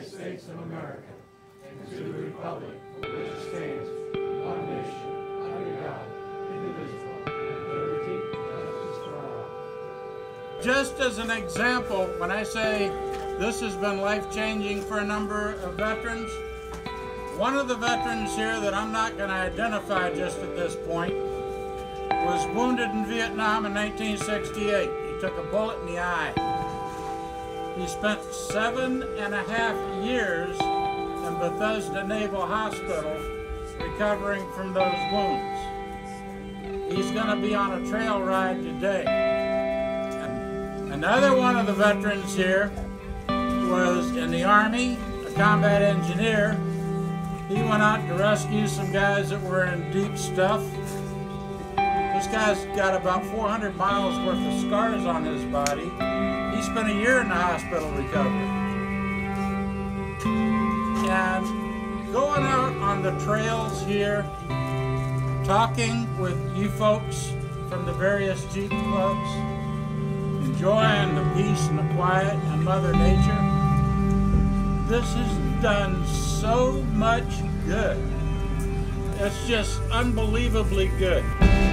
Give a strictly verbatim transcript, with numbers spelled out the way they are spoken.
United States of America and to the republic for which it stands, one nation, under God, indivisible, with liberty and justice for all. Just as an example, when I say this has been life-changing for a number of veterans, one of the veterans here that I'm not going to identify just at this point was wounded in Vietnam in nineteen sixty-eight. He took a bullet in the eye. He spent seven and a half years in Bethesda Naval Hospital recovering from those wounds. He's going to be on a trail ride today. And another one of the veterans here was in the Army, a combat engineer. He went out to rescue some guys that were in deep stuff. This guy's got about four hundred miles worth of scars on his body. He spent a year in the hospital recovering. And going out on the trails here, talking with you folks from the various Jeep clubs, enjoying the peace and the quiet and Mother Nature, this has done so much good. It's just unbelievably good.